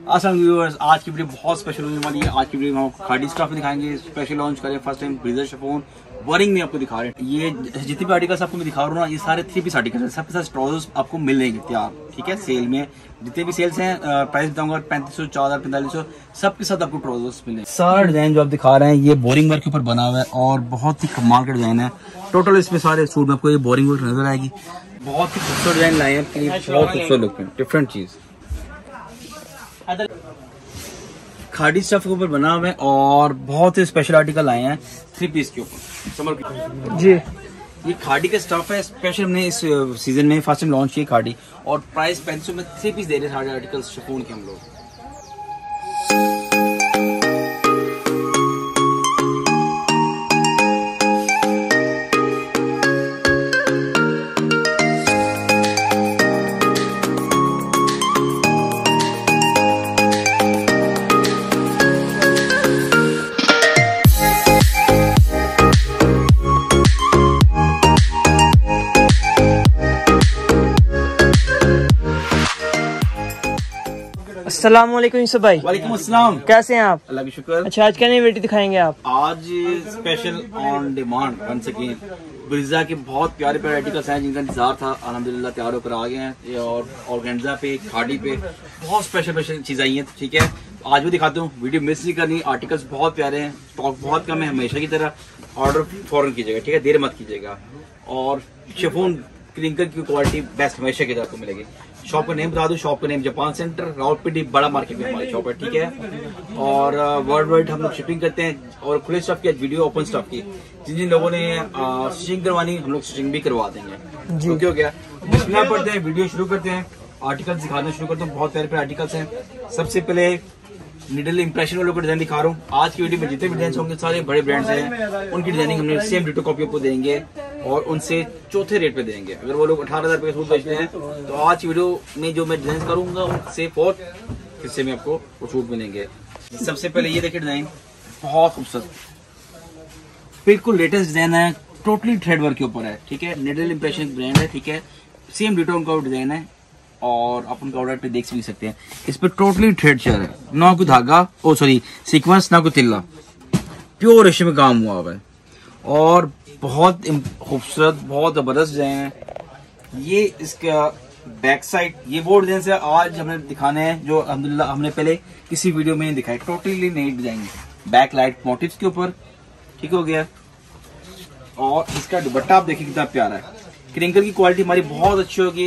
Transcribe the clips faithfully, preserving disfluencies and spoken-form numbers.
अस्सलाम व्यूअर्स, आज की वीडियो बहुत स्पेशल होने वाली है। आज की वीडियो में हम खादी स्टफ में दिखाएंगे, स्पेशल लॉन्च करें first time breezer chiffon boring में आपको दिखा रहे हैं। ये जितने भी आर्टिकल्स आपको मैं दिखा रहा हूँ ना, ये सारे थ्री पीस आर्टिकल्स हैं, सबके साथ ट्राउजर्स आपको मिलेंगे तैयार, ठीक है। सेल में जितने भी सेल्स हैं, प्राइस बताऊंगा पैंतीस सौ चार हजार पैंतालीस सौ सबके साथ आपको ट्राउजर्स मिलेंगे। सारा डिजाइन जो आप दिखा रहे हैं ये बोरिंग वर्क के ऊपर बना हुआ है और बहुत ही कमाल का डिजाइन है। टोटल इसमें सारे सूट में आपको ये बोरिंग वर्क नजर आएगी। बहुत ही खूबसूरत डिजाइन लाए हैं, बहुत खूबसूरत लुक में डिफरेंट चीज खादी स्टफ के ऊपर बना हुआ है और बहुत ही स्पेशल आर्टिकल आए हैं थ्री पीस के ऊपर समर जी। ये खादी का स्टफ है, स्पेशल हमने इस सीजन में फर्स्ट टाइम लॉन्च किया खादी और प्राइस पैंतीस सौ में थ्री पीस दे रहे हैं सारे आर्टिकल्स शिफॉन के हम लोग। अस्सलामुअलैकुम यूसुफ भाई। वालेकुम अस्सलाम, कैसे हैं आप? अल्लाह की शुक्र। अच्छा, आज क्या नई वैरायटी दिखाएंगे आप? आज स्पेशल ऑन डिमांड बन सके ब्रिजा के बहुत प्यारे प्यारे आर्टिकल्स हैं जिनका इंतजार था, अल्हम्दुलिल्लाह तैयार होकर आ गए हैं। और ऑर्गेन्जा पे, खादी पे बहुत स्पेशल स्पेशल चीज आई हैं, ठीक है। आज भी दिखाता हूँ, वीडियो मिस नहीं करनी। आर्टिकल्स बहुत प्यारे हैं, स्टॉक बहुत कम है, हमेशा की तरह ऑर्डर फौरन कीजिएगा, ठीक है, देर मत कीजिएगा। और शिफॉन क्रिंकल की क्वालिटी बेस्ट हमेशा की तरह आपको मिलेगी। शॉप का नेम बता दूं, शॉप का नेम जापान सेंटर राउतपीडी बड़ा मार्केट में हमारी शॉप है, ठीक है। और वर्ल्ड वाइड हम लोग शिपिंग करते हैं और खुले स्टफ की वीडियो ओपन स्टफ की जिन जिन लोगों ने स्टिचिंग करवानी हम लोग स्टिचिंग भी करवा देंगे। तो क्या हो गया, बिस्मिल्लाह पढ़ते हैं, वीडियो शुरू करते हैं, आर्टिकल्स दिखाना शुरू करते हैं। बहुत प्यारे प्यारे आर्टिकल्स हैं। सबसे पहले निडल इंप्रेशन वालों का डिजाइन दिखा रहा हूँ। आज की वीडियो में जितने भी डिजाइन होंगे सारे बड़े ब्रांड्स हैं, उनकी डिजाइनिंग हमने सेम डिटो कॉपी आपको देंगे और उनसे चौथे रेट पे देंगे। अगर वो लोग अठारह हजार रुपए सूट बेचते हैं तो आज की वीडियो में जो मैं डिजाइन करूंगा उनसे फोर्थ हिस्से में आपको वो सूट मिलेंगे। सबसे पहले ये देखिए डिजाइन, बहुत खूबसूरत बिल्कुल लेटेस्ट डिजाइन है, टोटली थ्रेड वर्क के ऊपर है, ठीक है। निडल इंप्रेशन ब्रांड है, ठीक है, सेम डिटो उनका डिजाइन है और आप उनका ऑर्डर पे देख भी सकते हैं। इस पे टोटली थ्रेड शेयर है, ना कोई धागा, ओ सॉरी सीक्वेंस, ना कोई तिल्ला, प्योर रेशम में काम हुआ है और बहुत खूबसूरत, बहुत जबरदस्त डिजाइन है। ये इसका बैक साइड, ये वो डिजाइन से आज हमने दिखाने हैं जो अल्हम्दुलिल्लाह हमने पहले किसी वीडियो में नहीं दिखाई। टोटली नई डिजाइन, बैक लाइट मोटिव्स के ऊपर, ठीक हो गया। और इसका दुपट्टा आप देखिए कितना प्यारा है, क्रिंकल की क्वालिटी हमारी बहुत अच्छी होगी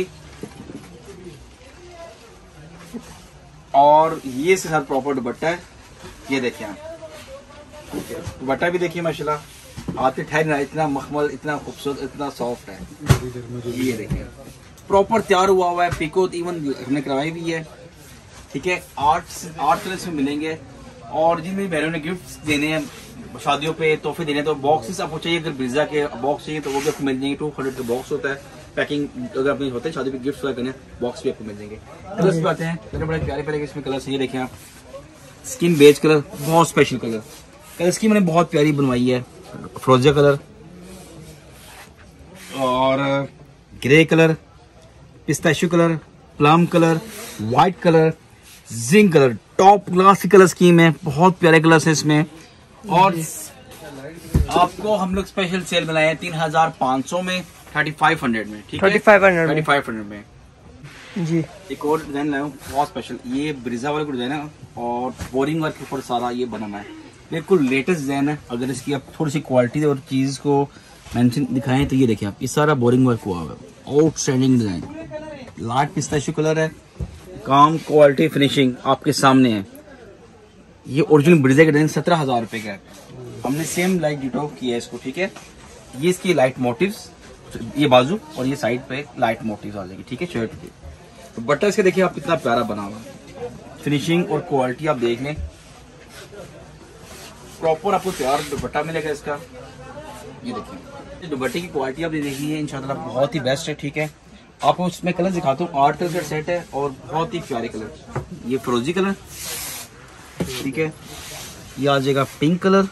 और ये इसके साथ प्रॉपर दुपट्टा है। ये देखिए आप दुपट्टा भी देखिए माशाल्लाह, आते ठहर इतना मखमल, इतना खूबसूरत, इतना सॉफ्ट है। ये देखिए प्रॉपर तैयार हुआ हुआ है, पिको इवन हमने करवाई भी है, ठीक है। आठ आठ कलर्स में मिलेंगे और जिन मेरी बहनों ने गिफ्ट देने हैं, शादियों पे तोहफे देने हैं, तो बॉक्सेस आपको चाहिए, अगर ब्रिजा के बॉक्स चाहिए तो वो भी आपको मिल जाएंगे। टू हंड्रेड का बॉक्स होता है, पैकिंग अगर अपने होते हैं शादी पे गिफ्ट करने, बॉक्स भी आपको मिल जाएंगे। कलर्स भी आते हैं, बड़े बड़े प्यारे प्यारे इसमें कलर्स। ये देखें आप, स्किन बेज कलर, बहुत स्पेशल कलर, कलर स्कीम मैंने बहुत प्यारी बनवाई है। फ्रोजा कलर और grey colour, pistachio colour, plum colour, white colour, zinc colour, top class की कलर स्कीम है, बहुत प्यारे कलर्स हैं इसमें। और आपको हम लोग स्पेशल सेल बनाए हैं तीन हजार पाँच सौ में, थर्टी फाइव हंड्रेड में, ठीक है, thirty five hundred thirty five hundred में जी। एक और डिजाइन लाया हूँ बहुत स्पेशल, ये ब्रिजा वाले को डिजाइन है और बोरिंग वर्क के ऊपर सारा ये बना है, बिल्कुल लेटेस्ट डिजाइन है। अगर इसकी आप थोड़ी सी क्वालिटी और चीज को मेंशन दिखाएं तो ये देखिए आप, ये सारा बोरिंग वर्क हुआ है, outstanding design, light pistachio colour है, काम क्वालिटी फिनिशिंग आपके सामने है। ये ओरिजिनल ब्रिजा का डिजाइन सत्रह हजार रुपए का है, हमने सेम लाइट डिटो किया है इसको, ठीक है। ये इसकी लाइट मोटिव्स, ये बाजू और ये साइड पे लाइट मोटिव्स आ जाएगी, ठीक है, शर्ट पे। तो बट्टा इसके देखिए आप कितना प्यारा बना हुआ है, फिनिशिंग और क्वालिटी आप देख लें, प्रॉपर आपको तैयार दुपट्टा मिलेगा इसका। ये देखिए दुपट्टे की क्वालिटी आपने देखी है इंशाल्लाह बहुत ही बेस्ट है, ठीक है। आपको उसमें कलर दिखाता हूँ, आठ कलर का सेट है और बहुत ही प्यारे कलर। ये फिरोजी कलर, ठीक है, ये आ जाएगा पिंक कलर,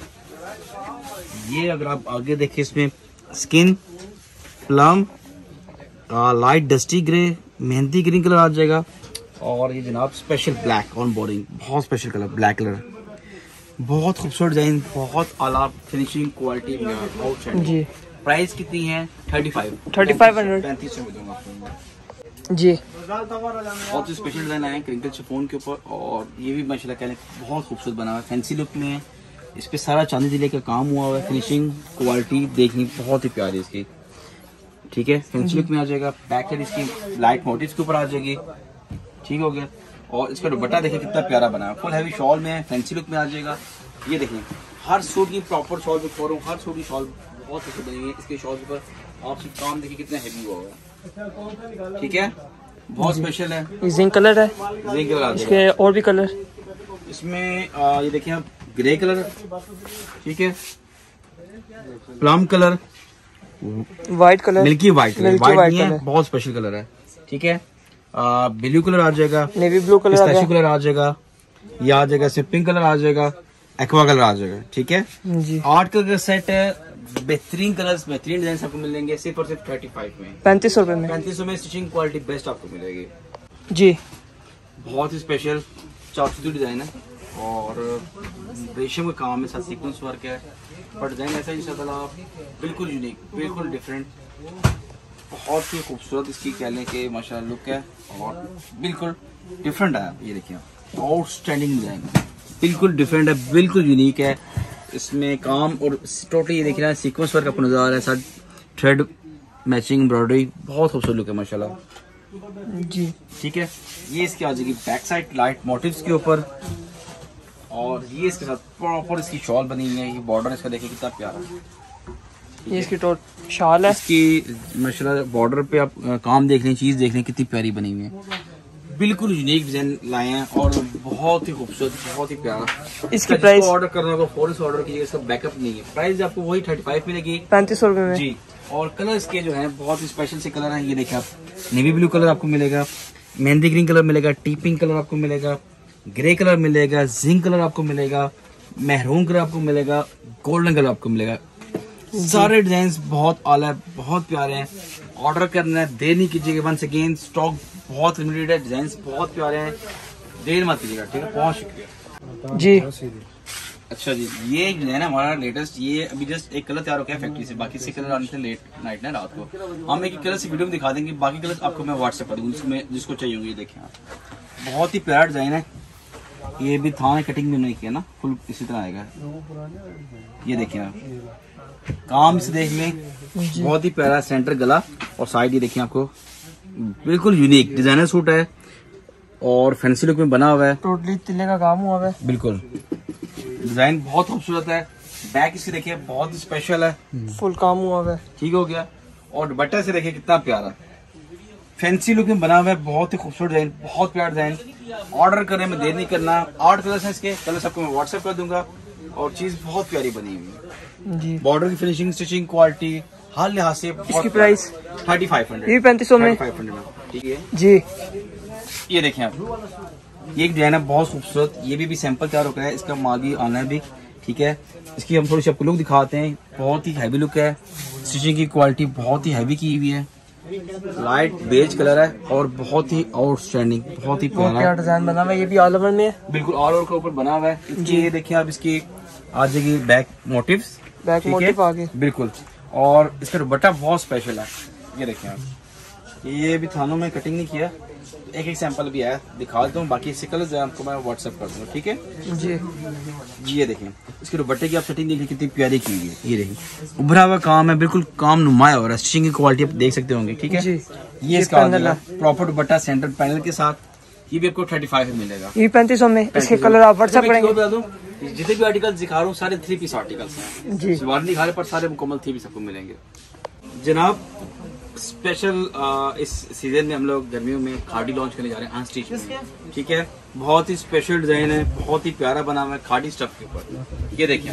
ये अगर आप आगे देखें इसमें skin, plum, light dusty grey, मेहंदी ग्रीन कलर आ जाएगा और ये जनाब स्पेशल ब्लैक ऑन बोर्डिंग, बहुत स्पेशल कलर, ब्लैक कलर, बहुत खूबसूरत डिजाइन, बहुत आला फिनिशिंग क्वालिटी में। जी प्राइस कितनी है? Thirty five thirty five hundred पैंतीस सौ में दूंगा आपको। जी बहुत ही स्पेशल डिजाइन आए हैं क्रिंकल शिफॉन के ऊपर, और ये भी माशाल्लाह कहने बहुत खूबसूरत बना हुआ है, फैंसी लुक में है। इस पे सारा चांदी दिले का काम हुआ हुआ है, फिनिशिंग क्वालिटी देखनी बहुत ही प्यारी इसकी, ठीक है। फैंसी लुक में आ जाएगा, बैक साइड इसकी लाइट मोटिव्स के ऊपर आ जाएगी, ठीक हो गया। और इसका दुपट्टा देखिए कितना प्यारा बना है, फुल हैवी शॉल में है, फैंसी लुक में आ जाएगा। ये देखिए हर सूट की प्रॉपर शॉल दिखा रहा हूँ, हर सूट की शॉल बहुत अच्छी बनी हुई है। इसके शॉल पर आपसे काम देखिए कितना हैवी हुआ है, ठीक है, बहुत स्पेशल है। ये जिंक कलर है, जिंक कलर आ जाएगा। इसके और भी कलर इसमें आ, ये देखिए आप, ग्रे कलर, ठीक है, plum colour, white colour, milky white colour, milky white white नहीं है, कलर, बहुत स्पेशल कलर है, ठीक है। ब्लू कलर आ जाएगा, नेवी ब्लू कलर आ पिस्ताचियो गया। कलर आ जाएगा, ये आ जाएगा, इसमें पिंक कलर आ जाएगा, एक्वा कलर आ जाएगा, ठीक है। जी आठ कलर का सेट है, बेहतरीन कलर्स, बेहतरीन डिजाइन आपको मिलेंगे सिर्फ और सिर्फ थर्टी फाइव में, पैंतीस सौ रुपए में। पैंतीस सौ में स्टिचिंग क्वालिटी बेस्ट आपको मिलेगी। जी बहुत ही स्पेशल चौथी डिजाइन है, और रेशम का काम है, साथ सीक्वेंस वर्क है, पर डिजाइन ऐसा इंशाल्लाह बिल्कुल यूनिक, बिल्कुल डिफरेंट, बहुत ही खूबसूरत इसकी कह लें कि माशाल्लाह लुक है, और बिल्कुल डिफरेंट है। ये देखिए आउटस्टैंडिंग डिजाइन, बिल्कुल डिफरेंट है, बिल्कुल यूनिक है। इसमें काम और टोटली ये देख रहे हैं सीक्वेंस वर्क आपको नजर आ रहा है, साथ थ्रेड मैचिंग एम्ब्रॉयडरी, बहुत खूबसूरत लुक है माशाल्लाह, जी ठीक है। ये इसकी आ जाएगी बैक साइड लाइट मोटिव्स के ऊपर, और ये इसके साथ प्रॉपर इसकी शॉल बनी हुई है। ये बॉर्डर इसका देखिए कितना प्यारा है, ये इसकी टोट शाल है, इसकी माशाल्लाह बॉर्डर पे आप अ, काम देख लें, चीज देख लें कितनी प्यारी बनी हुई है, बिल्कुल यूनिक डिजाइन लाए हैं, और बहुत ही खूबसूरत, बहुत ही प्यारा। इसकी प्राइस ऑर्डर करना होगा फौरन से ऑर्डर कीजिएगा, इसका बैकअप नहीं है। प्राइस आपको वही थर्टी फाइव मिलेगी, पैंतीस सौ रुपए में। जी। और कलर इसके जो है बहुत ही स्पेशल से कलर हैं, ये देखिए आप, नेवी ब्लू कलर आपको मिलेगा, मेहंदी ग्रीन कलर मिलेगा, टी पिंक कलर आपको मिलेगा, ग्रे कलर मिलेगा, जिंक कलर आपको मिलेगा, मेहरून कलर आपको मिलेगा, गोल्डन कलर आपको मिलेगा। सारे डिजाइन बहुत आला, बहुत प्यारे हैं। ऑर्डर करना है, देर नहीं कीजिएगा, वंस अगेन स्टॉक बहुत लिमिटेड है, डिजाइन बहुत प्यारे हैं, देर मत कीजिएगा, ठीक है। बहुत शुक्रिया जी। अच्छा जी, ये जो है ना हमारा लेटेस्ट, ये अभी जस्ट एक कलर तैयार हो गया फैक्ट्री से, बाकी से कलर आने थे लेट नाइट ना रात को। हम एक कलर से वीडियो में दिखा देंगे, बाकी कलर आपको मैं व्हाट्सएप कर दूंगा, जिसमें जिसको चाहिए होंगे। ये देखें आप, बहुत ही प्यारा डिजाइन है। ये भी थान कटिंग भी नहीं किया ना, फुल इसी तरह आएगा। ये देखिए आप, काम से देख लें, बहुत ही प्यारा सेंटर गला, और साइड ये देखिए आपको बिल्कुल यूनिक डिजाइनर सूट है, और फैंसी लुक में बना हुआ है, टोटली तिल्ले का काम हुआ है, बिल्कुल डिजाइन बहुत खूबसूरत है। बैक इसकी देखिए बहुत ही स्पेशल है, फुल काम हुआ है, ठीक हो गया। और दुपट्टा से देखिए कितना प्यारा फैंसी लुक में बना हुआ है, बहुत ही खूबसूरत डिजाइन, बहुत प्यारा डिजाइन। ऑर्डर करने में देर नहीं करना, आठ कलर्स हैं इसके, कलर्स आपको मैं व्हाट्सएप कर दूंगा, और चीज बहुत प्यारी बनी हुई है जी। बॉर्डर की फिनिशिंग, स्टिचिंग क्वालिटी हर लिहाज से। इसकी प्राइस थर्टी फाइव ये हंड्रेड भी पैंतीस सौ में, फाइव हंड्रेड ठीक है जी। ये देखें आप, ये एक डिजाइन है बहुत खूबसूरत, ये भी, भी सैंपल तैयार हो गया है, इसका माल भी आना है भी, ठीक है। इसकी हम थोड़ी सी आपको लुक दिखाते हैं, बहुत ही हैवी लुक है, स्टिचिंग की क्वालिटी बहुत ही हैवी की हुई है, लाइट बेज कलर है, और बहुत ही आउटस्टैंडिंग, बहुत ही बहुत प्यारा प्यारा डिजाइन बना हुआ है, ये भी ऑल ओवर में है, बिल्कुल ऑल ओवर के ऊपर बना हुआ है। इसकी ये देखिए आप, इसकी आ जाएगी बैक मोटिव्स, बैक मोटिव आगे, बिल्कुल। और इसका दुपट्टा बहुत स्पेशल है, ये देखें आप, ये भी थानों में कटिंग नहीं किया, एक एक सैंपल भी है, दिखा देता हूँ, बाकी इससे कलर्स आपको मैं व्हाट्सएप कर दूंगा, ठीक है जी। जी। ये देखें इसके दुपट्टे की आप सेटिंग देखिए कितनी प्यारी की हुई है, ये देखिए उभरा हुआ काम है, बिल्कुल काम नुमाया हो रहा है, स्टिचिंग की क्वालिटी आप देख सकते होंगे, ठीक है जी। ये इसका प्रॉपर दुपट्टा सेंटर पैनल के साथ, ये भी आपको थर्टी फाइव में मिलेगा, ये पैंतीस सौ में। इसके कलर आप व्हाट्सएप करेंगे, बता दूं, जितने भी आर्टिकल दिखा रहा हूँ सारे थ्री पीस आर्टिकल्स हैं जी। सलवार नहीं दिखा रहे, पर सारे मुकम्मल थ्री पीस आपको मिलेंगे जनाब। स्पेशल इस सीजन में हम लोग गर्मियों में खाड़ी लॉन्च करने जा रहे हैं अनस्टिच में, ठीक है। बहुत ही स्पेशल डिजाइन है, बहुत ही प्यारा बना हुआ है खाड़ी स्टफ के ऊपर। ये देखिए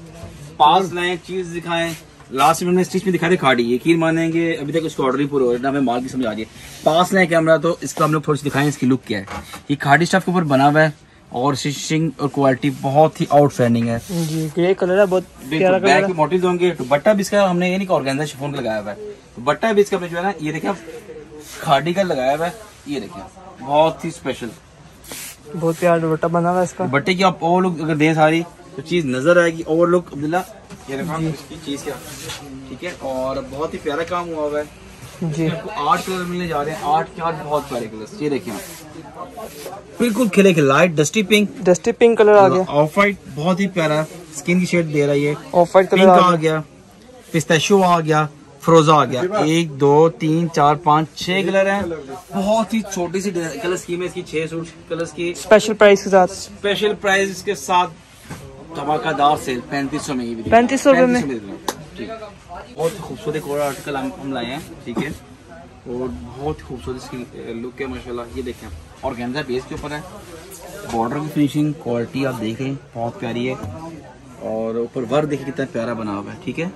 पास लाए, चीज दिखाएं, लास्ट में हमने स्टिच में दिखा रहे खाड़ी, यकीन मानेंगे अभी तक उसको ऑर्डर ही पूरा हो रहा है ना, हमें माल की समझ आ रही है। पास लाए कैमरा तो इसको हम लोग थोड़ी सी दिखाएं, इसकी लुक क्या है। ये खाड़ी स्टफ के ऊपर बना हुआ है, और स्टिचिंग और क्वालिटी बहुत ही आउटस्टैंडिंग है जी। ग्रे कलर है, बहुत प्यारा कलर है, मोटिव होंगे। दुपट्टा भी इसका हमने ये नहीं ऑर्गेन्जा शिफॉन का लगाया हुआ है, दुपट्टा भी इसका जो है ना, ये देखिए खाड़ी का लगाया हुआ है, ये देखिए बहुत ही स्पेशल, बहुत प्यारा दुपट्टा बना हुआ है इसका। दुपट्टे की आप और लुक अगर दें सारी तो चीज नजर आएगी। और लुक अब्दुल्ला ये देखो इसकी चीज क्या, ठीक है, और बहुत ही प्यारा काम हुआ हुआ है जी। आपको आठ कलर मिलने जा रहे हैं, आठ के आठ बहुत प्यारे कलर। ये देखिए बिल्कुल खिले खिले light dusty pink, dusty pink colour आ गया, ऑफ वाइट बहुत ही प्यारा स्किन की शेड दे रहा है, ये ऑफ वाइट कलर पिंक आ आ गया, गया, पिस्ताशियो आ गया, फ्रोजा आ गया। एक दो तीन चार पाँच छह कलर हैं, बहुत ही छोटी सी कलर स्कीम है इसकी, छह सूट कलर्स की स्पेशल प्राइस के साथ, स्पेशल प्राइस इसके साथ धमाकेदार सेल पैंतीस सौ में। ये भी पैंतीस सौ रुपए में ठीक। बहुत खूबसूरत एक और आर्टिकल हम हम लाए हैं, ठीक है, और बहुत खूबसूरत इसकी लुक है माशाल्लाह। ये देखें और गेंजा बेस के ऊपर है, बॉर्डर की फिनिशिंग क्वालिटी आप देखें बहुत प्यारी है, और ऊपर वर्क देखिए कितना प्यारा बना हुआ है, ठीक है।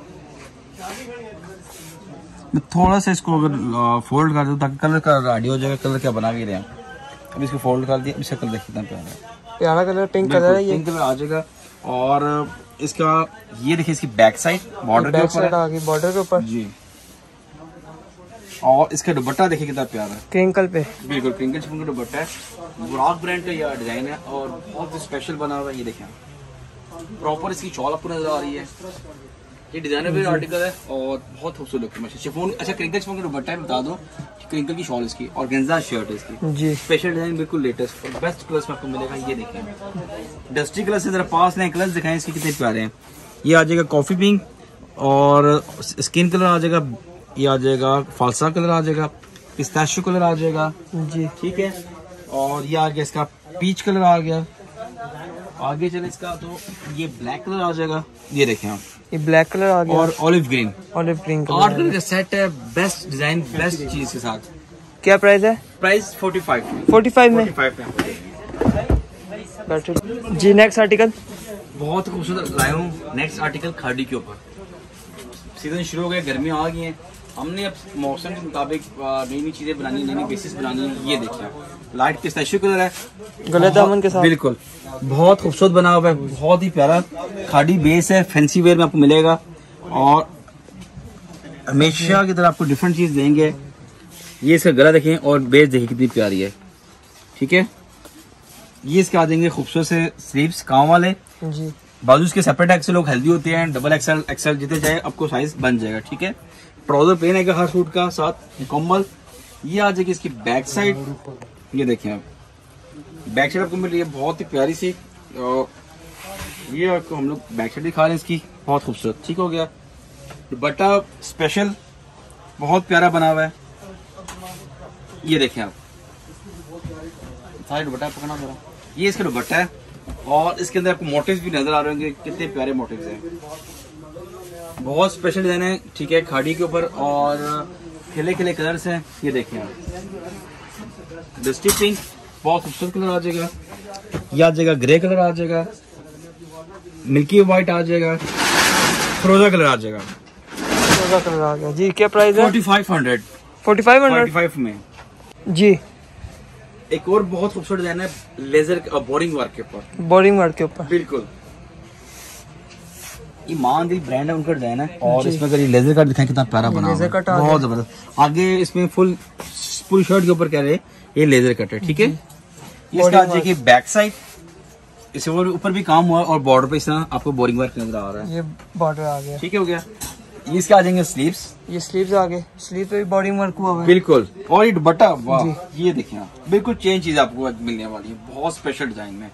मैं थोड़ा सा इसको अगर फोल्ड कर दूँ ताकि कलर का आइडिया हो जाएगा, कलर क्या बना भी रहे हैं। अब इसको फोल्ड कर दिया, इसका कलर देखिए कितना प्यारा है, प्यारा कलर पिंक कलर है, ये पिंक कलर आ जाएगा। और इसका ये देखिए इसकी बैक साइड बॉर्डर के ऊपर आ गई, बॉर्डर के ऊपर जी, और इसका दुपट्टा देखिए कितना प्यारा है, क्रिंकल पे, बिल्कुल क्रिंकल चिपन का दुपट्टा है, बुराक ब्रांड का यह डिजाइन है और बहुत ही स्पेशल बना हुआ है। ये देखें प्रॉपर इसकी चौल आपको नजर आ रही है, ये डिजाइनर आर्टिकल है और बहुत खूबसूरत है। शिफॉन अच्छा क्रिंकल चिपन का दुपट्टा है, बता दो क्रिंकल की शॉल इसकी और गेंजा शर्ट है इसकी जी, स्पेशल डिजाइन बिल्कुल लेटेस्ट और बेस्ट कलर्स में आपको मिलेगा। ये देखें डस्टी कलर से जरा पास नए कलर्स दिखाएं इसके कितने प्यारे हैं। ये आ जाएगा कॉफी पिंक और स्किन कलर आ जाएगा, ये आ जाएगा फालसा कलर आ जाएगा, पिस्ताशियो कलर आ जाएगा जी, ठीक है, और ये आ गया इसका पीच कलर आ गया। आगे चले इसका तो ये ब्लैक कलर आ जाएगा, ये देखें आप, ये ब्लैक कलर आ गया और ऑलिव ग्रीन, ऑलिव ग्रीन आठ कलर। कलर का सेट है, बेस्ट डिजाइन बेस्ट चीज के साथ। क्या प्राइस है? Price forty five forty five में फाइव बेटर जी। नेक्स्ट आर्टिकल बहुत खूबसूरत लाया हूँ, नेक्स्ट आर्टिकल खाड़ी के ऊपर। सीजन शुरू हो गया, गर्मियाँ आ गई हैं, हमने अब मौसम के मुताबिक नई नई चीजें बनानी, नई नई बेसिस बनानी है। ये देखिए लाइट पिस्ताशियो कलर है, गले दामन के साथ, बिल्कुल बहुत खूबसूरत बना हुआ है, बहुत ही प्यारा खाड़ी बेस है, फैंसी वेयर में आपको मिलेगा और हमेशा की तरह आपको डिफरेंट चीज देंगे। ये इसका गला देखें और बेस देखें कितनी प्यारी है, ठीक है। ये इसके आ जाएंगे खूबसूरत से स्लीव्स काम वाले जी, बाजू के सेपरेट एक्सेल लोग हेल्दी होते हैं, डबल एक्सेल एक्सेल जितने चाहे आपको साइज बन जाएगा, ठीक है। ट्राउजर प्लेन है हर सूट का साथ मुकम्मल। ये आ जाएगी इसकी बैक साइड, ये देखें आप बैक साइड आपको मिल रही है बहुत ही प्यारी सी, और ये आपको हम लोग बैक साइड दिखा रहे हैं इसकी, बहुत खूबसूरत, ठीक हो गया। दुपट्टा स्पेशल बहुत प्यारा बना हुआ है, ये देखें आप सारे दुपट्टा पकड़ना जरा, ये इसका दुपट्टा है और इसके अंदर आपको मोटिव्स भी नजर आ रहे होंगे, कितने प्यारे मोटिव्स हैं, बहुत स्पेशल डिजाइन है, ठीक है, खाड़ी के ऊपर और खिले खिले कलर्स हैं। ये देखें आप डस्टी पिंक बहुत खूबसूरत कलर आ जाएगा, ये आ जाएगा ग्रे कलर आ जाएगा, मिल्की व्हाइट आ जाएगा, फ्रोजा कलर आ जाएगा, फ्रोजा कलर आ गया जी। क्या प्राइस है? Forty five hundred forty five forty hundred five में जी। एक और बहुत खूबसूरत डिजाइन है लेजर बोरिंग वर्क के ऊपर, बोरिंग वर्क के ऊपर, बिल्कुल ये मान दिल ब्रांड है उनका डिजाइन है, और इसमें अगर ये लेजर कट दिखाएं कितना प्यारा बना हुआ है, बहुत जबरदस्त। आगे इसमें फुल पूरी शर्ट के ऊपर कह रहे हैं ये लेजर कट है, ठीक है। इसका आ जाएगी बैक साइड, इसके ऊपर भी काम हुआ है और बॉर्डर पे इस तरह आपको बोरिंग वर्क नजर आ रहा है, ये बॉर्डर आ गया, ठीक है, हो गया। ये इसके आ जाएंगे स्लीव्स, ये स्लीव्स आ गए, स्लीव पे भी बोरिंग वर्क हुआ हुआ है, बिल्कुल, और ये दुपट्टा वाह, ये देखिए आप बिल्कुल चेंज चीज आपको आज मिलने वाली है, बहुत स्पेशल डिजाइन में।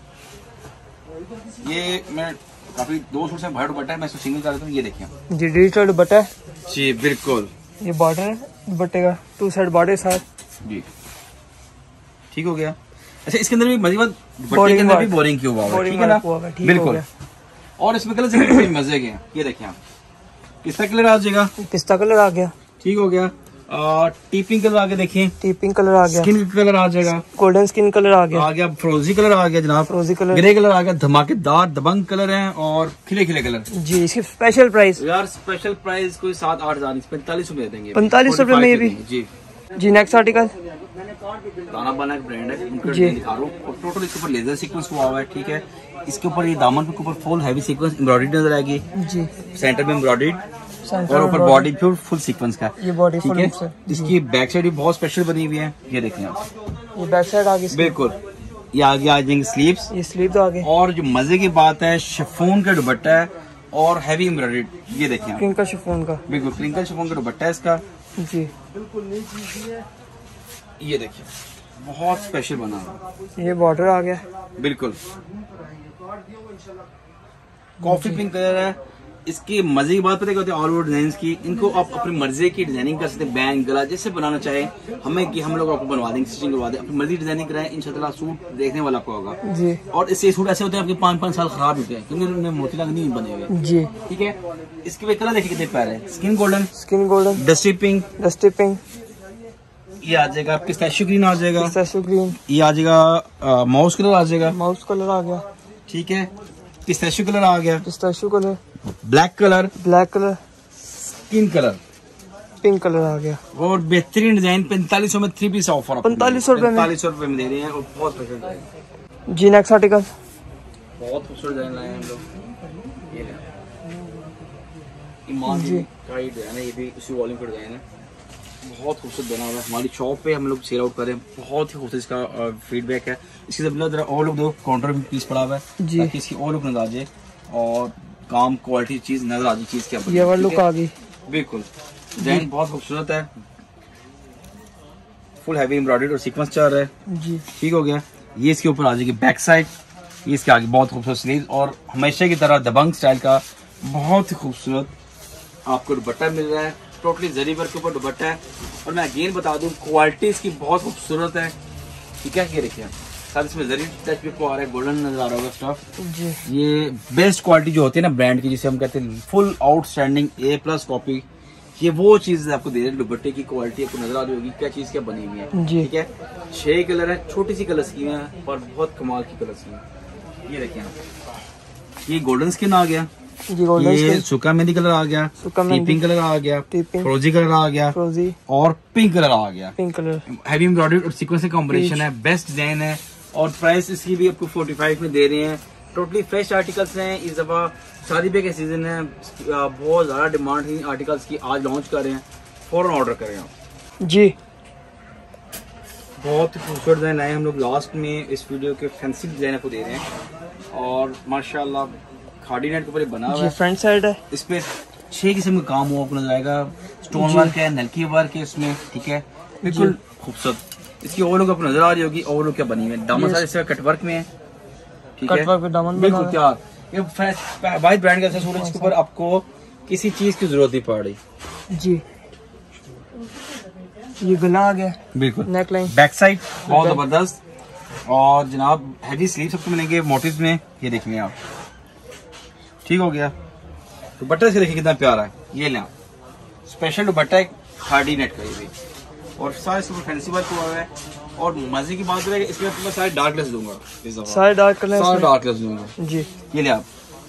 ये मैं काफी दो सूट से भर दुपट्टा है, मैं इसको सिंगल कर देता हूँ, ये देखिए जी। डिजिटल दुपट्टा है जी, बिल्कुल, ये बॉर्डर है दुपट्टे का, टू साइड बॉर्डर साथ जी, ठीक हो गया। अच्छा इसके अंदर भी मजीद दुपट्टे के अंदर भी बोरिंग क्यों हुआ है, ठीक है ना, बिल्कुल। और इसमें कलर से मजे के, ये देखिए आप पिस्ता कलर आ जाएगा, पिस्ता कलर आ गया, ठीक हो गया। टी पिंक कलर आगे देखिए, टी पिंक कलर आ गया, स्किन कलर आ जाएगा, गोल्डन स्किन कलर आ गया, आ गया फ्रोजी कलर आ गया जनाब, फ्रोजी कलर, ग्रे कलर आ गया, धमाकेदार दबंग कलर है और खिले खिले कलर जी। इसकी स्पेशल प्राइस यार, स्पेशल प्राइस कोई सात आठ हजार पैंतालीस रूपए देंगे, पैंतालीस रूपए में ये भी जी जी। नेक्स्ट आर्टिकल दाना बना एक ब्रांड है उनका दिखा रहा हूँ, और टोटल इसके ऊपर लेजर सीक्वेंस हुआ हुआ है, ठीक है। इसके ऊपर ये दामन के ऊपर फुल हैवी सीक्वेंस एम्ब्रॉयडरी नजर आएगी जी, सेंटर में एम्ब्रॉयडरी और ऊपर बॉडी प्योर फुल सीक्वेंस का, ये बॉडी ठीक फुल है। है। इसकी बैक साइड भी बहुत स्पेशल बनी हुई है, ये देखें आप, ये बैक साइड आगे, बिल्कुल ये आगे आ जाएंगे स्लीव्स, ये स्लीव तो आगे, और जो मजे की बात है शिफॉन का दुपट्टा है और हैवी एम्ब्रॉयडर्ड, ये देखें आप, क्रिंकल शिफॉन का, बिल्कुल क्रिंकल शिफॉन का दुपट्टा है इसका, जी ये देखिए बहुत स्पेशल बना हुआ, ये बॉर्डर आ गया, बिल्कुल कॉफी पिंक कलर है। इसकी मजे की बात पता है क्या होती है, ऑल ओवर डिजाइन की, इनको आप अपनी मर्जी की डिजाइनिंग कर सकते हैं, बैंग गला जैसे बनाना चाहे हमें कि हम लोग आपको बनवा देंगे, स्टिचिंग करवा दें, अपनी मर्जी डिजाइनिंग कराएं, इंशाल्लाह सूट देखने वाला आपको होगा जी। और इससे सूट ऐसे होते हैं आपके पाँच पाँच साल खराब होते हैं क्योंकि उन्होंने मोती लाग नहीं बने हुए, जी ठीक है। इसके भी कलर देखिए कितने प्यारे हैं, skin golden, skin golden, dusty pink, dusty pink, ये आ जाएगा आपके पिस्ताशियो ग्रीन आ जाएगा, पिस्ताशियो ग्रीन, ये आ जाएगा माउस कलर आ जाएगा, माउस कलर आ गया, ठीक है, पिस्ताशियो कलर आ गया, pistachio colour, black colour, black colour, skin colour, pink colour आ गया, और बेहतरीन डिजाइन पैंतालीस सौ में थ्री पीस ऑफर, पैंतालीस सौ रुपए में, पैंतालीस सौ रुपए में दे रहे हैं और बहुत स्पेशल डिजाइन, जी नेक्स्ट आर्टिकल, बहुत खूबसूरत डिजाइन लाए हैं हम लोग, ये ईमान जी का ही डिजाइन है, ये भी उसी वॉल्यूम का डिजाइन है, बहुत खूबसूरत बना हुआ है। हमारी शॉप पे हम लोग सेल आउट करें, बहुत ही खूबसूरत इसका फीडबैक है। इसकी जरा और लोग दो काउंटर में पीस पड़ा हुआ है जी, ताकि इसकी और लुक नजर आ जाए और काम क्वालिटी चीज नजर आ जाए चीज के, ये वाला लुक आ गई, बिल्कुल डिजाइन बहुत खूबसूरत है, फुल हैवी एम्ब्रॉयडर्ड और सीक्वेंस चल रहा है, जी ठीक हो गया। ये इसके ऊपर आ जाएगी बैक साइड, ये इसके आगे बहुत खूबसूरत स्लीव और हमेशा की तरह दबंग स्टाइल का बहुत ही खूबसूरत आपको दुपट्टा मिल रहा है, टोटली जरी वर्क के ऊपर दुपट्टा है। और मैं अगेन बता दूं क्वालिटी इसकी बहुत खूबसूरत है, ठीक है। ये देखिए साथ इसमें जरी टच भी आ रहा है, गोल्डन नजर आ रहा होगा स्टफ जी, ये बेस्ट क्वालिटी जो होती है ना ब्रांड की, जिसे हम कहते हैं full outstanding A plus copy, ये वो चीज आपको दे रहे हैं। दुपट्टे की क्वालिटी आपको नजर आ रही होगी क्या चीज क्या बनी हुई है, जी ठीक है। छह कलर है, छोटी सी कलर स्कीम है और बहुत कमाल की कलर स्कीम है। ये देखिए आप, ये गोल्डन स्किन आ गया, जी गोल्डन ये स्किन, सुका मेहंदी कलर आ गया, सुका मेहंदी, पिंक कलर आ गया, टीपिंग, फ्रोजी कलर आ गया, फ्रोजी और पिंक कलर आ गया, पिंक कलर, हैवी एम्ब्रॉयडर्ड और सीक्वेंस का कॉम्बिनेशन है, बेस्ट डिजाइन है और प्राइस इसकी भी आपको पैंतालीस में दे रहे हैं। टोटली फ्रेश आर्टिकल्स हैं, इस दफा शादी पे का सीजन है, बहुत ज्यादा डिमांड है आर्टिकल्स की, आज लॉन्च कर रहे हैं, फौरन ऑर्डर करें आप जी। बहुत ही खूबसूरत डिजाइन आए हम लोग लास्ट में इस वीडियो के फैंसी डिजाइन आपको दे रहे हैं और माशाल्लाह खाड़ी नेट के ऊपर बना हुआ जी है, फ्रंट साइड है, इस पे छह किस्म का काम हुआ आपको नजर आएगा, स्टोन वर्क है, नलकी वर्क है इसमें, ठीक है, बिल्कुल खूबसूरत। इसकी और लोग आपको नजर आ रही होगी, और लोग क्या बनी हुई है, दामन सारे इसका कट वर्क में है, ठीक है, कट वर्क पे दामन बिल्कुल बना तैयार। ये वाइट ब्रांड का सूरज, इसके ऊपर आपको किसी चीज की जरूरत नहीं पड़ रही, जी। ये गला आ गया, बिल्कुल नेक लाइन, बैक साइड बहुत जबरदस्त और जनाब हैवी स्लीव सबको मिलेंगे मोटिव में, ये देखेंगे आप, ठीक हो गया। दुपट्टा से देखिए कितना प्यारा है, ये लें स्पेशल दुपट्टा है खाड़ी नेट का, ये भी और सारे इसमें फैंसी वर्क हुआ है और मजे की बात है इसमें आपको सारे डार्क लेस दूंगा, इस दफा सारे डार्क कलर, सारे डार्क लेस दूंगा जी। ये ले आप,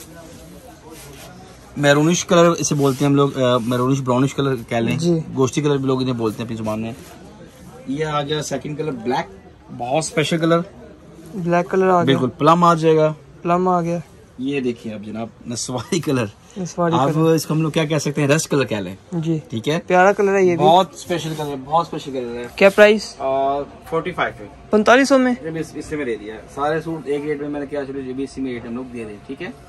मैरूनिश कलर इसे बोलते हैं हम लोग, मैरूनिश ब्राउनिश कलर कह लें, गोश्ती कलर भी लोग इन्हें बोलते हैं अपनी जुबान में। ये आ गया सेकंड कलर ब्लैक, बहुत स्पेशल कलर, ब्लैक कलर आ गया, बिल्कुल प्लम आ जाएगा, प्लम आ गया। ये देखिए आप जनाब नस्वारी कलर, नस्वारी आप कलर, इसको हम लोग क्या कह सकते हैं, रस्ट कलर कह लें, जी ठीक है, प्यारा कलर है ये भी, बहुत स्पेशल कलर, बहुत स्पेशल कलर है। क्या प्राइस? फोर्टी फाइव पैंतालीस सौ में इसमें दे दिया, सारे सूट एक रेट में मैंने क्या चलो ये भी इसी में रेट हम लोग दे दें, ठीक है।